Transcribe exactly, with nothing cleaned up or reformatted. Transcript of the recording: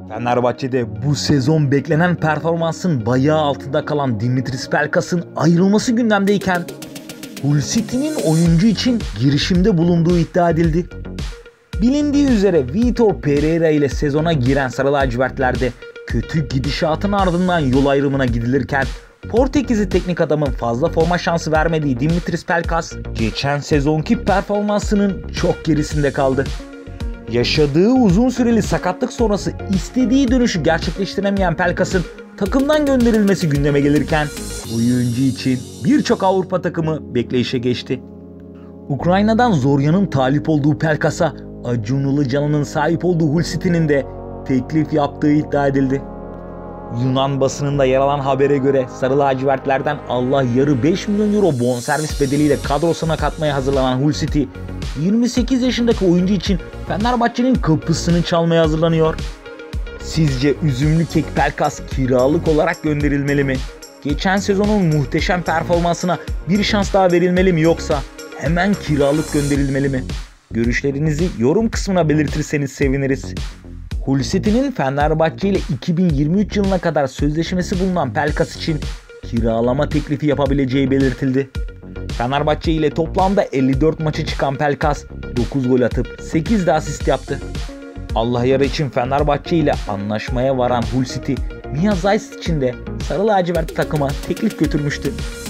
Fenerbahçe'de bu sezon beklenen performansın bayağı altında kalan Dimitris Pelkas'ın ayrılması gündemdeyken Hull City'nin oyuncu için girişimde bulunduğu iddia edildi. Bilindiği üzere Vitor Pereira ile sezona giren Sarı Lacivertler'de kötü gidişatın ardından yol ayrımına gidilirken Portekizli teknik adamın fazla forma şansı vermediği Dimitris Pelkas geçen sezonki performansının çok gerisinde kaldı. Yaşadığı uzun süreli sakatlık sonrası istediği dönüşü gerçekleştiremeyen Pelkas'ın takımdan gönderilmesi gündeme gelirken oyuncu için birçok Avrupa takımı bekleyişe geçti. Ukrayna'dan Zorya'nın talip olduğu Pelkas'a Acun Ilıcalı'nın sahip olduğu Hull City'nin de teklif yaptığı iddia edildi. Yunan basınında yer alan habere göre Sarı Lacivertlerden Allah yarı beş milyon euro bonservis bedeliyle kadrosuna katmaya hazırlanan Hull City, yirmi sekiz yaşındaki oyuncu için Fenerbahçe'nin kapısını çalmaya hazırlanıyor. Sizce üzümlü kek Pelkas kiralık olarak gönderilmeli mi? Geçen sezonun muhteşem performansına bir şans daha verilmeli mi, yoksa hemen kiralık gönderilmeli mi? Görüşlerinizi yorum kısmına belirtirseniz seviniriz. Hull City'nin Fenerbahçe ile iki bin yirmi üç yılına kadar sözleşmesi bulunan Pelkas için kiralama teklifi yapabileceği belirtildi. Fenerbahçe ile toplamda elli dört maça çıkan Pelkas dokuz gol atıp sekiz de asist yaptı. Allah yarı için Fenerbahçe ile anlaşmaya varan Hull City, Mia Zayt için de Sarı Lacivert takıma teklif götürmüştü.